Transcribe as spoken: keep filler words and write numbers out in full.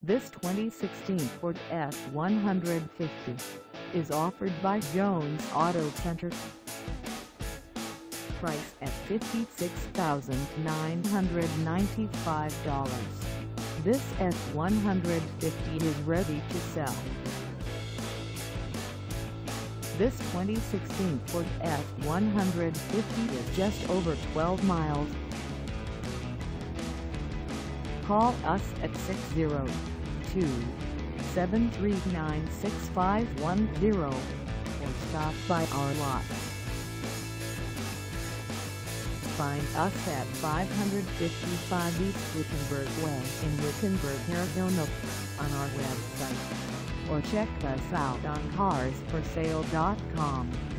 This twenty sixteen Ford F one fifty is offered by Jones Auto Center. Price at fifty-six thousand nine hundred ninety-five dollars. This F one fifty is ready to sell. This twenty sixteen Ford F one fifty is just over twelve miles. Call us at six zero two, seven three nine, six five one zero or stop by our lot. Find us at five fifty-five East Wickenburg Way in Wickenburg, Arizona on our website, or check us out on cars for sale dot com.